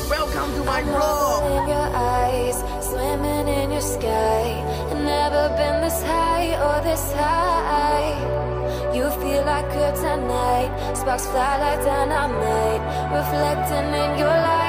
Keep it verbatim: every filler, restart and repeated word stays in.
welcome to my I'm vlog. in your eyes, swimming in your sky. I've never been this high or this high. You feel like kryptonite, sparks fly like dynamite, reflecting in your light.